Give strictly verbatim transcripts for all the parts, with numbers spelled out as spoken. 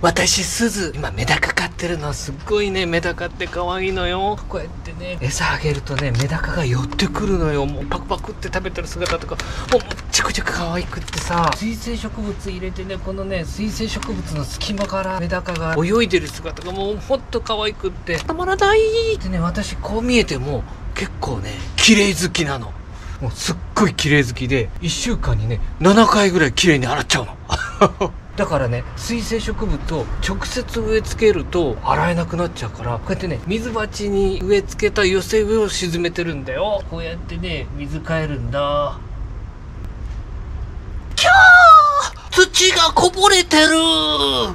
私すず今メダカ飼ってるの。すっごいねメダカって可愛いのよ。こうやってね餌あげるとねメダカが寄ってくるのよ。もうパクパクって食べてる姿とかもうめちゃくちゃ可愛くってさ、水生植物入れてね、このね水生植物の隙間からメダカが泳いでる姿がもうほんと可愛くってたまらないってね。私こう見えても結構ね綺麗好きなの。もうすっごい綺麗好きでいっしゅうかんにねななかいぐらい綺麗に洗っちゃうのだからね水生植物を直接植え付けると洗えなくなっちゃうから、こうやってね水鉢に植え付けた寄せ植えを沈めてるんだよ。こうやってね水替えるんだ。キャー、土がこぼれてる。はい、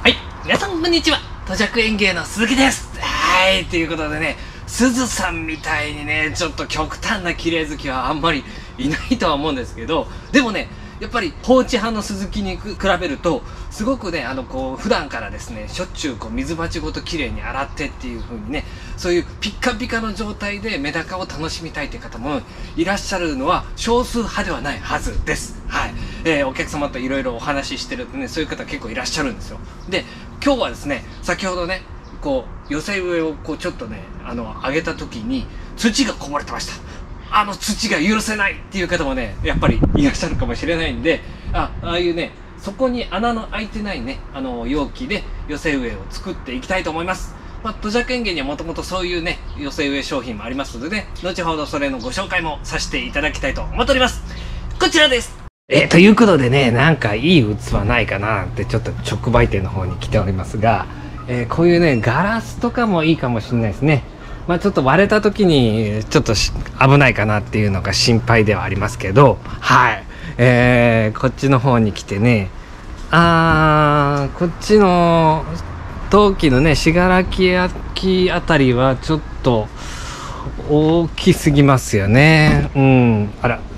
皆さんこんにちは。土着園芸の鈴木です。はい、ということでね、すずさんみたいにねちょっと極端な綺麗好きはあんまりいないとは思うんですけど、でもねやっぱり放置派の鈴木に比べるとすごくねあのこう普段からですねしょっちゅうこう水鉢ごときれいに洗ってっていう風にね、そういうピッカピカの状態でメダカを楽しみたいって方もいらっしゃるのは少数派ではないはずです。はい、えー、お客様といろいろお話ししてるとねそういう方結構いらっしゃるんですよ。で今日はですね先ほどねこう寄せ植えをこうちょっとねあの上げた時に土がこぼれてました。あの土が許せないっていう方もねやっぱりいらっしゃるかもしれないんで、あああいうねそこに穴の開いてないねあの容器で寄せ植えを作っていきたいと思います。まあ、土着園芸にはもともとそういうね寄せ植え商品もありますのでね、後ほどそれのご紹介もさせていただきたいと思っております。こちらです。えー、ということでね、なんかいい器ないかなってちょっと直売店の方に来ておりますが、えー、こういうねガラスとかもいいかもしれないですね。まあちょっと割れた時にちょっと危ないかなっていうのが心配ではありますけど、はい、えー、こっちの方に来てね、あーこっちの陶器のね信楽焼あたりはちょっと大きすぎますよね。うん、あら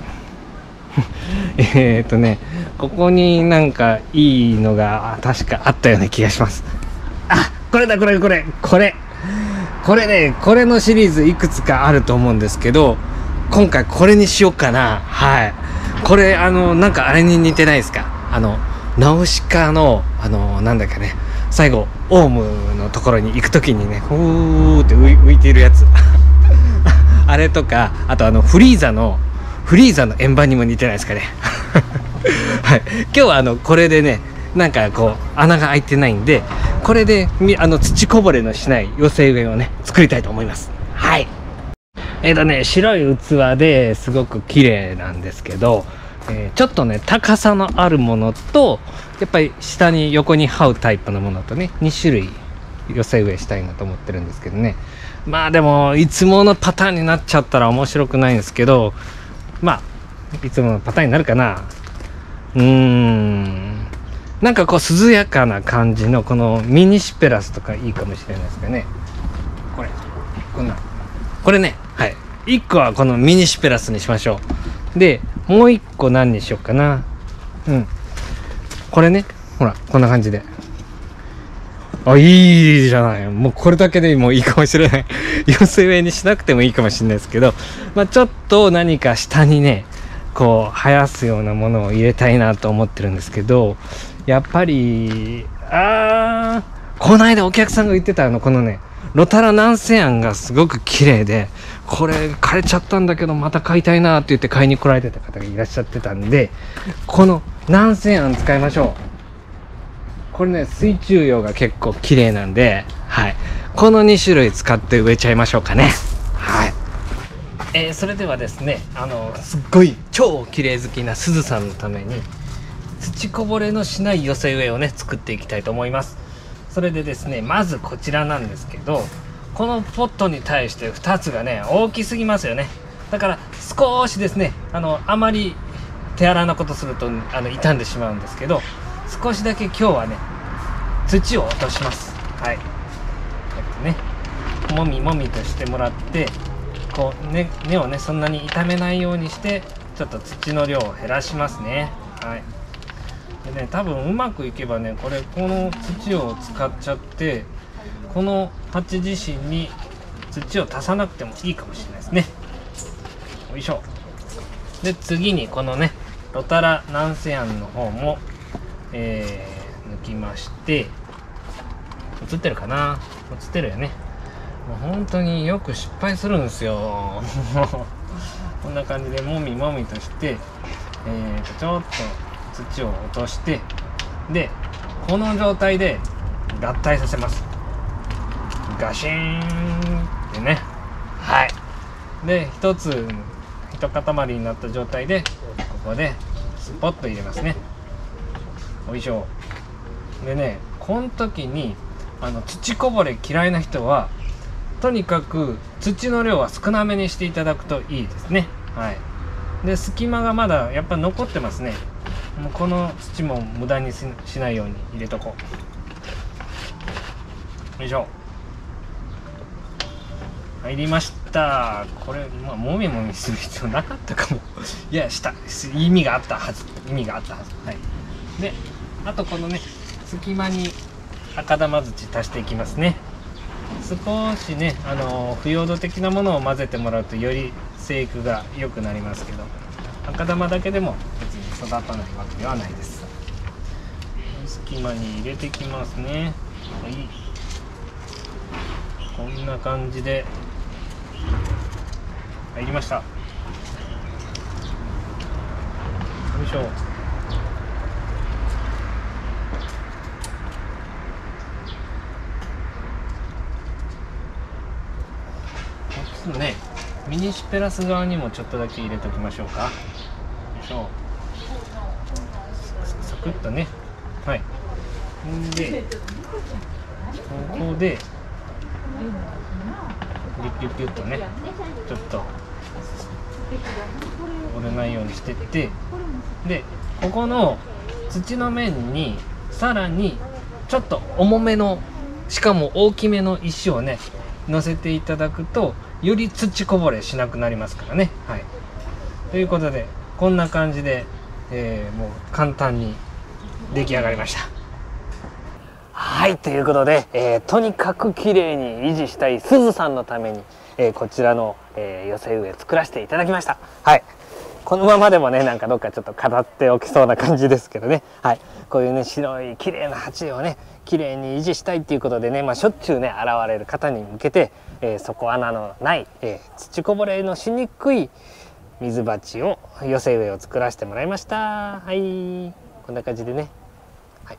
えっとねここになんかいいのが確かあったような気がします。あ、これだこれこれこれこれね、これのシリーズいくつかあると思うんですけど、今回これにしようかな。はい、これあのなんかあれに似てないですか？あのナウシカのあのなんだっけね、最後オウムのところに行くときにねふーって浮いているやつあれとか、あとあのフリーザのフリーザの円盤にも似てないですかねはい、今日はあのこれでねなんかこう穴が開いてないんで、これであの土こぼれのしない寄せ植えをね作りたいと思います。はい、えーとね白い器ですごく綺麗なんですけど、えー、ちょっとね高さのあるものとやっぱり下に横に這うタイプのものとねにしゅるい寄せ植えしたいなと思ってるんですけどね。まあでもいつものパターンになっちゃったら面白くないんですけど、まあいつものパターンになるかな。うーんなんかこう涼やかな感じのこのミニシペラスとかいいかもしれないですかね。これこんなこれね、はい、いっこはこのミニシペラスにしましょう。でもういっこ何にしようかな。うんこれね、ほらこんな感じで、あいいじゃない。もうこれだけでもういいかもしれない寄せ植えにしなくてもいいかもしれないですけど、まあちょっと何か下にねこう生やすようなものを入れたいなと思ってるんですけど、やっぱりあーこの間お客さんが言ってたあのこのねロタラナンセアンがすごく綺麗で、これ枯れちゃったんだけどまた買いたいなって言って買いに来られてた方がいらっしゃってたんで、このナンセアン使いましょう。これね水中葉が結構綺麗なんで、はい、このにしゅるい使って植えちゃいましょうかね。はい、えー、それではですねあのすっごい超綺麗好きなすずさんのために土こぼれのしない寄せ植えをね作っていきたいと思います。それでですねまずこちらなんですけど、このポットに対してふたつがね大きすぎますよね。だから少しですねあのあまり手荒なことするとあの傷んでしまうんですけど、少しだけ今日はね土を落とします。はい、こうやってねもみもみとしてもらって、こうね根をねそんなに傷めないようにしてちょっと土の量を減らしますね。はい、でね多分うまくいけばねこれこの土を使っちゃってこの鉢自身に土を足さなくてもいいかもしれないですね。よいしょ。で次にこのねロタラナンセアンの方も、えー、 抜きまして、映ってるかな、映ってるよね。もう本当によく失敗するんですよこんな感じでもみもみとして、えー、とちょっと土を落として、でこの状態で合体させます。ガシーンってね。はい。で一つ一塊になった状態でここでスポッと入れますね。おいしょ。でね、この時にあの土こぼれ嫌いな人はとにかく土の量は少なめにしていただくといいですね。はい。で隙間がまだやっぱ残ってますね。もうこの土も無駄に し, しないように入れとこう。よいしょ。入りました。これ、まあ、もみもみする必要なかったかもいや、した意味があったはず意味があったはず。はい。であとこのね隙間に赤玉土足していきますね。少しね、あの腐葉土的なものを混ぜてもらうとより生育が良くなりますけど、赤玉だけでも別に育たないわけではないです。隙間に入れていきますね。はい、こんな感じで入りました。よいしょ。ね、ミニシペラス側にもちょっとだけ入れておきましょうか。よいしょ。サクッとね。はい。んでここでギュッギュッギュッとね、ちょっと折れないようにしてって、でここの土の面にさらにちょっと重めの、しかも大きめの石をね乗せていただくとより土こぼれしなくなりますからね。はい。ということでこんな感じで、えー、もう簡単に出来上がりました。はい、ということで、えー、とにかく綺麗に維持したいすずさんのために、えー、こちらの、えー、寄せ植え作らせていただきました。はい。このままでもね、なんかどっかちょっと飾っておきそうな感じですけどね。はい。こういうね、白い綺麗な鉢をね、綺麗に維持したいっていうことでね、まあ、しょっちゅうね、現れる方に向けて、えー、底穴のない、えー、土こぼれのしにくい水鉢を、寄せ植えを作らせてもらいました。はい。こんな感じでね。はい。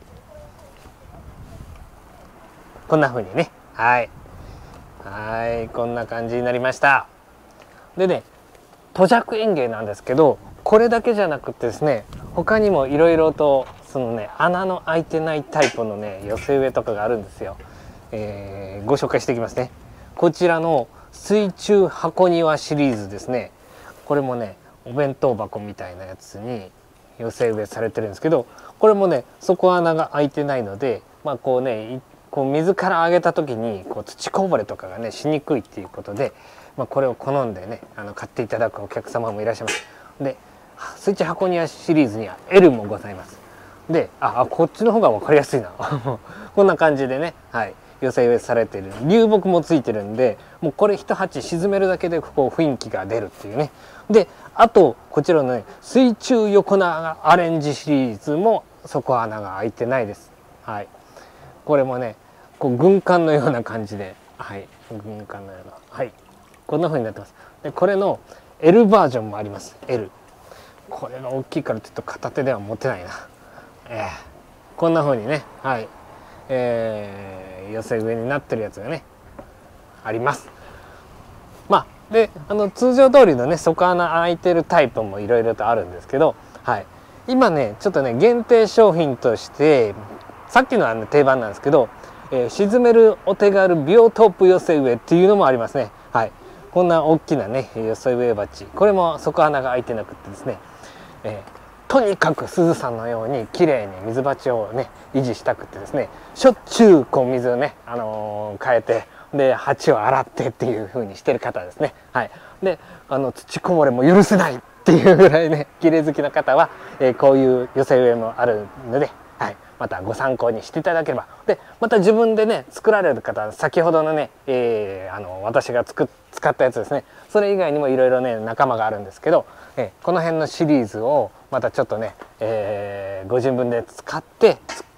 こんな風にね。はい。はい。こんな感じになりました。でね、土弱園芸なんですけど、これだけじゃなくてですね、他にもいろいろとそのね穴の開いてないタイプのね寄せ植えとかがあるんですよ。えー、ご紹介していきますね。こちらの水中箱庭シリーズですね。これもねお弁当箱みたいなやつに寄せ植えされてるんですけど、これもね底穴が開いてないので、まあこうねこう水から上げた時にこう土こぼれとかがねしにくいっていうことで、まあ、これを好んでねあの買っていただくお客様もいらっしゃいます。で水中箱庭シリーズには エル もございます。であこっちの方が分かりやすいなこんな感じでね、はい、寄せ植えされている流木もついてるんで、もうこれ一鉢沈めるだけでこう雰囲気が出るっていうね。であとこちらのね水中横長アレンジシリーズも底穴が開いてないです。はい、これもねこう軍艦のような感じで、はい、軍艦のような、はい、こんな風になってます。でこれの エル バージョンもあります。 エル。 これが大きいからちょっと片手では持てないな。えー、こんな風にね、はい、えー、寄せ植えになってるやつがねあります。まあであの通常通りのね底穴開いてるタイプもいろいろとあるんですけど、はい、今ねちょっとね限定商品としてさっきのは、ね、定番なんですけど、えー、沈めるお手軽ビオトープ寄せ植えっていうのもありますね。はい、こんな大きなね寄せ植え鉢、これも底穴が開いてなくってですね、えー、とにかくすずさんのようにきれいに水鉢をね維持したくてですね、しょっちゅうこう水をね、あのー、変えてで鉢を洗ってっていう風にしてる方ですね。はい、であの土こぼれも許せないっていうぐらいね綺麗好きな方は、えー、こういう寄せ植えもあるので、はい、またご参考にしていただければ。でまた自分でね作られる方、先ほどのね、えー、あの私が作っ使ったやつですね、それ以外にもいろいろね仲間があるんですけど、えー、この辺のシリーズをまたちょっとね、えー、ご自分で使って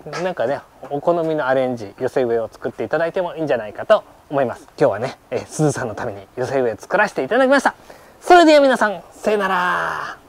なんかねお好みのアレンジ寄せ植えを作っていただいてもいいんじゃないかと思います。今日はね、えー、すずさんのために寄せ植え作らせていただきました。それでは皆さんさよなら。